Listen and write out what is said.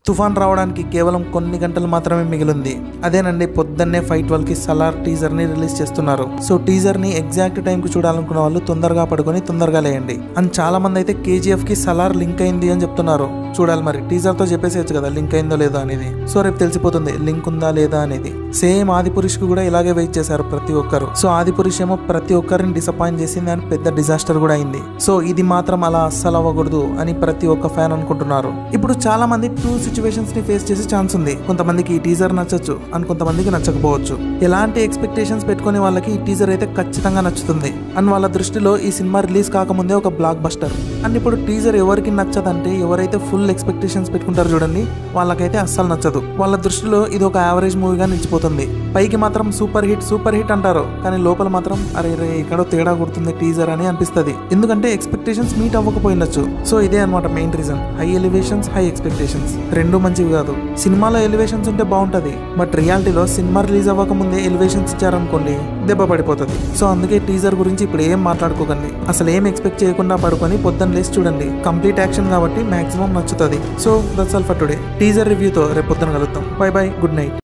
తుఫాన్ రావడానికి కేవలం కొన్ని గంటలు మాత్రమే మిగిలింది. అదేనండి, పొద్దున్నే 5:12కి సలార్ టీజర్ ని రిలీజ్ చేస్తున్నారు. సో టీజర్ ని ఎగ్జాక్ట్ టైం కు చూడాలనుకున్న వాళ్ళు తొందరగా పడుకొని తొందరగా లేయండి. అండ్ చాలా మంది అయితే కేజీఎఫ్ కి సలార్ లింక్ అయింది అని చెప్తున్నారు. చూడాలి మరి, టీజర్ తో చెప్పేసేయచ్చు కదా లింక్ అయిందో లేదో అనేది. సో రేపు తెలిసిపోతుంది లింక్ ఉందా లేదా అనేది. సేమ్ ఆదిపురుష్ కు కూడా ఇలాగే వెయిట్ చేశారు ప్రతి ఒక్కరు. సో ఆదిపురుష్ ఏమో ప్రతి ఒక్కరిని డిసప్పాయింట్ చేసింది అని పెద్ద డిజాస్టర్ కూడా అయింది. సో ఇది మాత్రం అలా అస్సలు అవ్వకూడదు అని ప్రతి ఒక్క ఫ్యాన్ అనుకుంటున్నారు. ఇప్పుడు చాలా మంది టూ సిచ్యువేషన్స్ ని ఫేస్ చేసే ఛాన్స్ ఉంది. కొంతమందికి ఈ టీజర్ నచ్చచ్చు అండ్ కొంతమందికి నచ్చకపోవచ్చు. ఎలాంటి ఎక్స్పెక్టేషన్స్ పెట్టుకునే వాళ్ళకి ఈ టీజర్ అయితే ఖచ్చితంగా నచ్చుతుంది. అండ్ వాళ్ళ దృష్టిలో ఈ సినిమా రిలీజ్ కాకముందే ఒక బ్లాక్ బస్టర్. అండ్ ఇప్పుడు టీజర్ ఎవరికి నచ్చదంటే ఎవరైతే ఫుల్ ఎక్స్పెక్టేషన్స్ పెట్టుకుంటారు చూడండి, వాళ్ళకైతే అస్సలు నచ్చదు. వాళ్ళ దృష్టిలో ఇది ఒక యావరేజ్ మూవీగా నిలిచిపోతుంది. పైకి మాత్రం సూపర్ హిట్ అంటారు, కానీ లోపల మాత్రం అరే ఎక్కడో తేడా కొడుతుంది టీజర్ అని అనిపిస్తుంది. ఎందుకంటే ఎక్స్పెక్టేషన్స్ మీట్ అవ్వకపోయినచ్చు. సో ఇదే అనమాట main reason. High elevations, high expectations రెండు మంచివి కాదు. సినిమాలో ఎలివేషన్స్ ఉంటే బాగుంటది, బట్ రియాలిటీలో సినిమా రిలీజ్ అవ్వక ముందే ఎలివేషన్స్ ఇచ్చారనుకోండి దెబ్బ పడిపోతుంది. సో అందుకే టీజర్ గురించి ఇప్పుడు ఏం మాట్లాడుకోకండి. అసలు ఏం ఎక్స్పెక్ట్ చేయకుండా పడుకొని పొద్దున్న లేసి చూడండి. కంప్లీట్ యాక్షన్ కాబట్టి మాక్సిమం నచ్చుతుంది. So that's all for today. Teaser రివ్యూతో రేపు పొద్దున కలుద్దాం. Bye bye, good night.